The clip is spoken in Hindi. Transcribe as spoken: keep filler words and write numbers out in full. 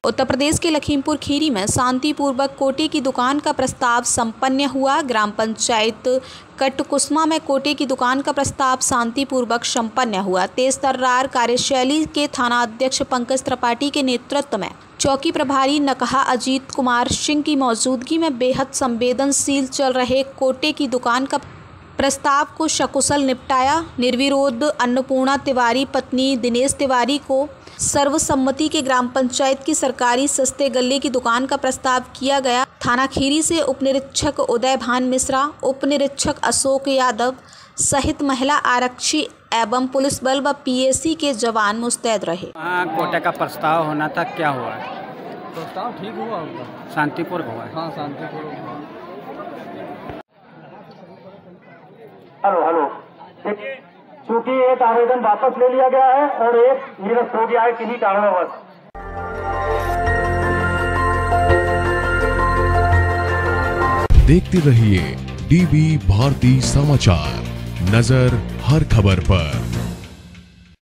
उत्तर प्रदेश के लखीमपुर खीरी में शांतिपूर्वक कोटे की दुकान का प्रस्ताव संपन्न हुआ। ग्राम पंचायत कटकुसमा में कोटे की दुकान का प्रस्ताव शांतिपूर्वक संपन्न हुआ। तेज तर्रार कार्यशैली के थानाध्यक्ष पंकज त्रिपाठी के नेतृत्व में चौकी प्रभारी नकहा अजीत कुमार सिंह की मौजूदगी में बेहद संवेदनशील चल रहे कोटे की दुकान का प्रस्ताव को सकुशल निपटाया। निर्विरोध अन्नपूर्णा तिवारी पत्नी दिनेश तिवारी को सर्वसम्मति के ग्राम पंचायत की सरकारी सस्ते गल्ले की दुकान का प्रस्ताव किया गया। थाना खीरी से उप निरीक्षक उदय भान मिश्रा, उप निरीक्षक अशोक यादव सहित महिला आरक्षी एवं पुलिस बल व पीएसी के जवान मुस्तैद रहे। हाँ, कोटे का प्रस्ताव होना था, क्या हुआ है? प्रस्ताव ठीक हुआ होगा, शांतिपूर्वक हुआ है। हाँ शांतिपूर्वक हुआ। हेलो हेलो चूंकि एक आवेदन वापस ले लिया गया है और एक निरस्त हो गया है किन्हीं कारणवश। देखते रहिए डीबी भारती समाचार, नजर हर खबर पर।